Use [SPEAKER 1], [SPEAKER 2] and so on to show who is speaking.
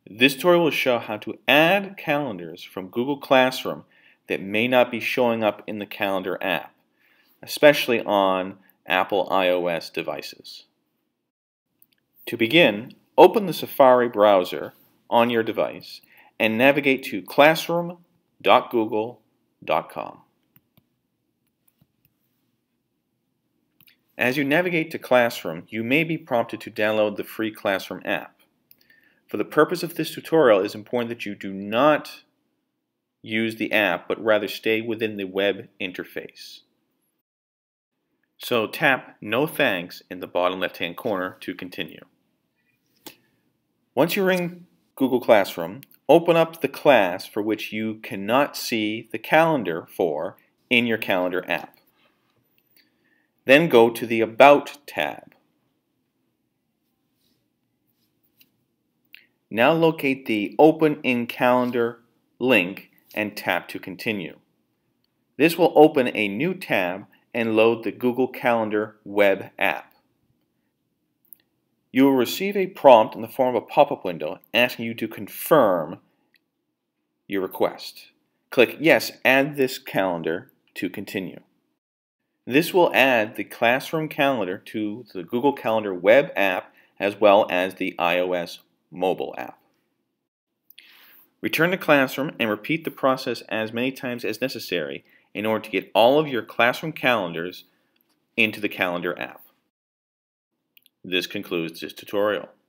[SPEAKER 1] This tutorial will show how to add calendars from Google Classroom that may not be showing up in the Calendar app, especially on Apple iOS devices. To begin, open the Safari browser on your device and navigate to classroom.google.com. As you navigate to Classroom, you may be prompted to download the free Classroom app. For the purpose of this tutorial, it is important that you do not use the app, but rather stay within the web interface. So tap No Thanks in the bottom left-hand corner to continue. Once you're in Google Classroom, open up the class for which you cannot see the calendar for in your Calendar app. Then go to the About tab. Now locate the Open in Calendar link and tap to continue. This will open a new tab and load the Google Calendar web app. You will receive a prompt in the form of a pop-up window asking you to confirm your request. Click Yes, add this calendar to continue. This will add the Classroom calendar to the Google Calendar web app as well as the iOS mobile app. Return to Classroom and repeat the process as many times as necessary in order to get all of your Classroom calendars into the Calendar app. This concludes this tutorial.